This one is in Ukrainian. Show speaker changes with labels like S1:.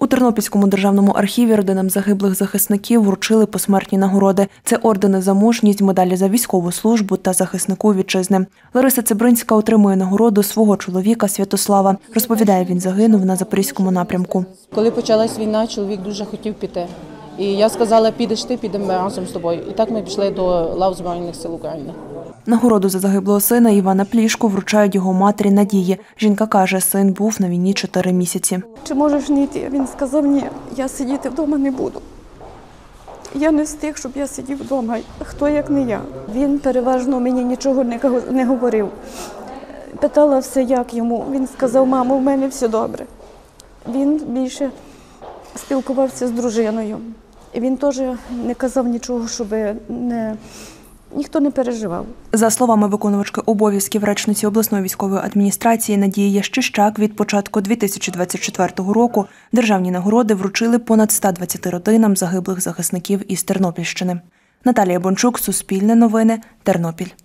S1: У Тернопільському державному архіві родинам загиблих захисників вручили посмертні нагороди. Це ордени за мужність, медалі за військову службу та захиснику вітчизни. Лариса Цибринська отримує нагороду свого чоловіка Святослава. Розповідає, він загинув на Запорізькому напрямку.
S2: Коли почалась війна, чоловік дуже хотів піти. І я сказала, підеш ти, підемо разом з тобою. І так ми пішли до лав Збройних сил України.
S1: Нагороду за загиблого сина Івана Плішку вручають його матері Надії. Жінка каже, син був на війні 4 місяці.
S3: Чи можеш не йти? Він сказав, ні, я сидіти вдома не буду. Я не з тих, щоб я сидів вдома. Хто, як не я. Він переважно мені нічого не говорив. Питала все, як йому. Він сказав, мамо, в мене все добре. Він більше спілкувався з дружиною. І він теж не казав нічого, щоб ніхто не переживав.
S1: За словами виконувачки обов'язків речниці обласної військової адміністрації Надії Ящищак, від початку 2024 року державні нагороди вручили понад 120 родинам загиблих захисників із Тернопільщини. Наталія Бончук, Суспільне новини, Тернопіль.